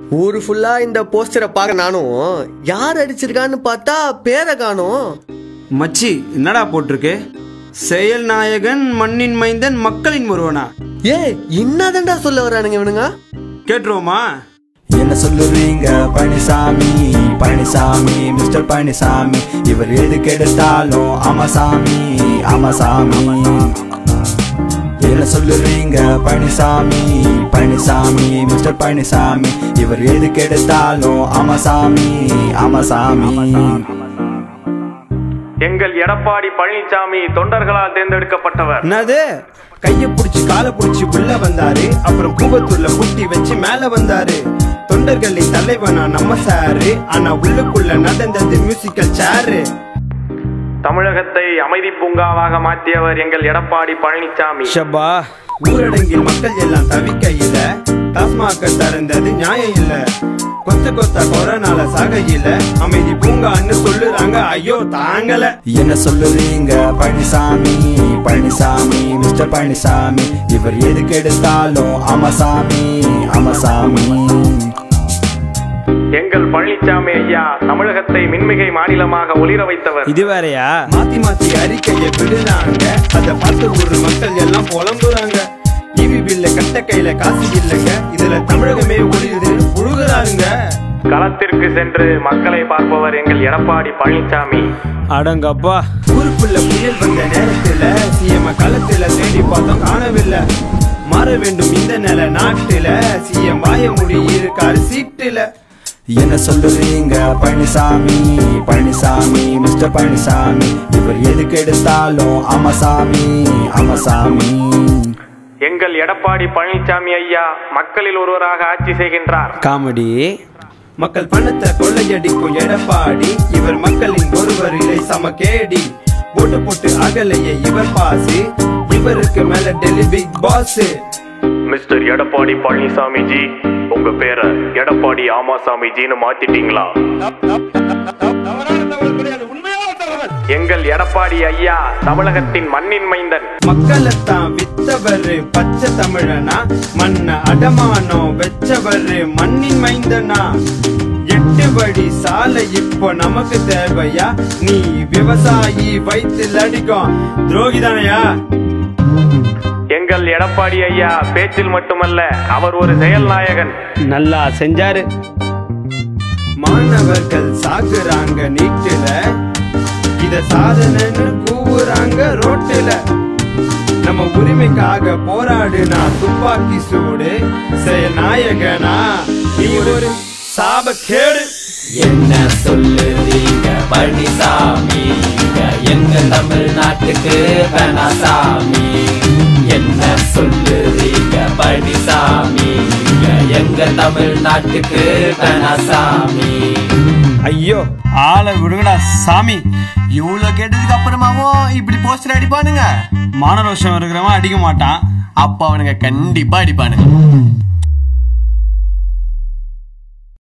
ஊரு ஃபுல்லா இந்த போஸ்டரை பார்க்க நானும் யார் அடிச்சிருக்கான்னு பார்த்தா பேரை காணும். மச்சி என்னடா போட்டிருக்கு? செயல் நாயகன் மண்ணின் மைந்தன் மக்களின் ஒருவனா? என்னதான்டா சொல்ல வரானுங்க இவனுங்க? கேட்டுருவோமா? என்ன சொல்லுறீங்க பழனிசாமி, பழனிசாமி, மிஸ்டர் பழனிசாமி, இவர் எது கெடுத்தாலும் ஆமாசாமி, ஆமாசாமி. என்ன சொல்லுறீங்க பழனிசாமி, பழனிசாமி, மிஸ்டர் பழனிசாமி, இவர் எது கெடுத்தாலும் ஆமாசாமி, ஆமாசாமி. எங்கள் எடப்பாடி பழனிசாமி தொண்டர்களால் தேர்ந்தெடுக்கப்பட்டவர். என்னது? கைய புடிச்சு காலை புடிச்சு உள்ள வந்தாரு, அப்புறம் கூவத்தூர்ல புட்டி வச்சு மேல வந்தாரு. தொண்டர்களின் தலைவனா நம்ம சாரு, ஆனா உள்ளுக்குள்ள நடந்தது மியூசிக்கல் சேரு. தமிழகத்தை அமைதி பூங்காவாக மாற்றியவர் எங்கள் எடப்பாடி பழனிசாமி. ஷபா, ஊரடங்கில் மக்கள் எல்லாம் தவிக்கையில டாஸ்மாக திறந்தது நியாயம் இல்ல. கொத்த கொத்த கொரோனால சாகையில அமைதி பூங்கான்னு சொல்லுறாங்க, ஐயோ தாங்கல. என்ன சொல்லுறீங்க பழனிசாமி, பழனிசாமி, மிஸ்டர் பழனிசாமி, இவர் எது கெடுத்தாலும் ஆமாசாமி, ஆமாசாமி. எங்கள் பழனிசாமி ஐயா தமிழகத்தை மின்மிகை மாநிலமாக ஒளிர வைத்தவர். இது வேறையா? மாத்தி மாத்தி அறிக்கையை விடுறாங்க, அதை பார்த்து ஊர் மக்கள் எல்லாம் புலம்புறாங்க. டிவி பில்ல கட்ட கையில காசு இல்லைங்க, இதுல தமிழகமே ஒளியுது புழுகுறாருங்க. களத்திற்கு சென்று மக்களை பார்ப்பவர் எங்கள் எடப்பாடி பழனிசாமி. அடங்கப்பா, ஊருக்குள்ள புயல் வந்த நேரத்துல சிஎம் களத்துல தேடி பார்த்தோம் காணவில்லை. மாற வேண்டும் இந்த நில நாட்டுல, சிஎம் வாய முடி இருக்காரு சீட்டுல. என்ன சொல்லுறீங்க பழனிசாமி, பழனிசாமி, மிஸ்டர் பழனிசாமி, இவர் எது கெடுத்தாலும் ஆமாசாமி, ஆமாசாமி. எங்கள் எடப்பாடி பழனிசாமி ஐயா மக்களில் ஒருவராக ஆட்சி செய்கின்றார். காமெடி. மக்கள் பணத்தை கொள்ளையடிக்கும் எடப்பாடி, இவர் மக்களின் ஒருவர் இல்லை சமகேடி. போட்டு போட்டு அகலையே இவர் பாசு, இவருக்கு மேல Delhi big boss. Mister Edappadi Palaniswami ji, உங்க பேரை எடப்பாடி ஆமாசாமி ஜின்னு மாத்திட்டீங்களா? எங்கள் எடப்பாடி ஐயா தமிழகத்தின் மண்ணின் மைந்தன். மக்களைத்தான் வித்தவரு பச்சை தமிழனா, மண்ண அடமானம் வெச்சவரு மண்ணின் மைந்தனா. 8 வழி சாலை இப்போ நமக்கு தேவையா? நீ விவசாயி வயிற்றில் அடிக்கும் துரோகிதானையா? எங்கள் எடப்பாடி ஐயா பேச்சில் மட்டுமல்ல, அவர் ஒரு செயல் நாயகன். நல்லா செஞ்சாரு. மாணவர்கள் சாகுறாங்க நீட்டுல, இத சாதனைன்னு கூவுறாங்க ரோட்டுல. நம்ம உரிமைக்காக போராடுனா துப்பாக்கி சூடு, செயல் நாயகனா நீ ஒரு சாபக்கேடு. என்ன சொல்லுறீங்க பழனிசாமி, எங்க தமிழ்நாட்டுக்கு வேணாசாமி. என்ன சொல்லுறீங்க பழனிசாமி, எங்க தமிழ்நாட்டுக்கு வேணாசாமி. ஐயோ ஆளை விடுங்கடா சாமி. இவ்வளவு கேட்டதுக்கு அப்புறமாவும் இப்படி போஸ்டர் அடிப்பானுங்க? மானரோஷம் இருக்கிறவன் அடிக்க மாட்டான். அப்ப அவனுங்க கண்டிப்பா அடிப்பானுங்க.